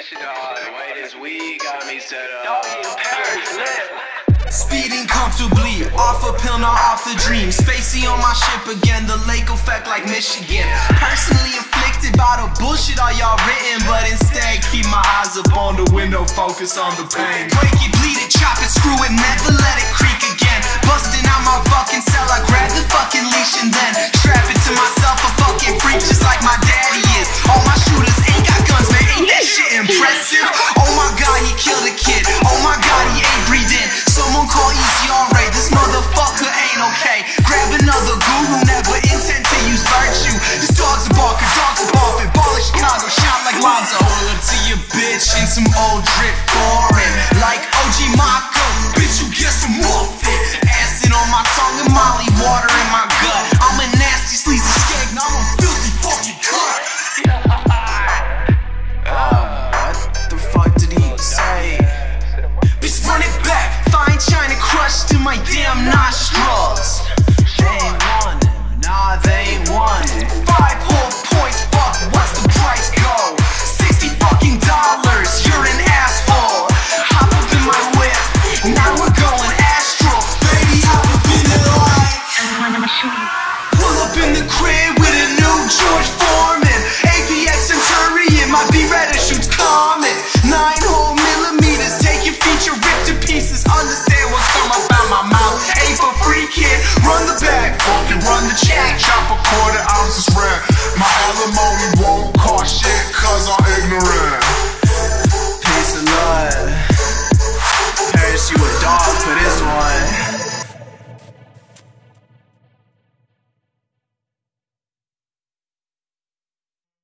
Wait, this weed got me set up. Speeding comfortably, off a pill, not off the dream. Spacey on my ship again, the lake effect like Michigan. Personally inflicted by the bullshit all y'all written, but instead keep my eyes up on the window, focus on the pain. Break it, bleed it, chop it, screw it, never let it creak again. Busting out my fucking cell, I grab the fucking leash and then strap it to myself, a fucking freak just like my daddy is. All my shooters ain't got guns, man, ain't that shit impressive? Oh my god, he killed a kid, oh my god, he ain't breathing. Someone call ECRA, this motherfucker ain't okay. Grab another goo who never intend to use virtue. This dog's a barker, dogs a barfing. Ball in Chicago, shout like Lonzo. Hold up to your bitch in some old drip foreign. Like OG Mako, bitch you get some muffin. Acid on my tongue and Molly water in my gut. I'm a nasty sleazy skank, now I'm a filthy fucking cut. What the fuck did he say? Bitch run it back, fine china crushed to my damn nostrils. They ain't want him, nah they ain't want him. 5 whole points, fuck, what's the price go? $60 fucking, you're an asshole. Hop up in my whip, now we're going astral. Baby, hop up in the light. Pull up in the crib with a new George Foreman. APX Centurion, my B-Reda shoots comets. 9 millimeters, take your feature, rip to pieces. Understand what's come up out my mouth. Ain't for free, kid. Run the bag, fucking run the check. Chop a quarter ounces rare. My Alamo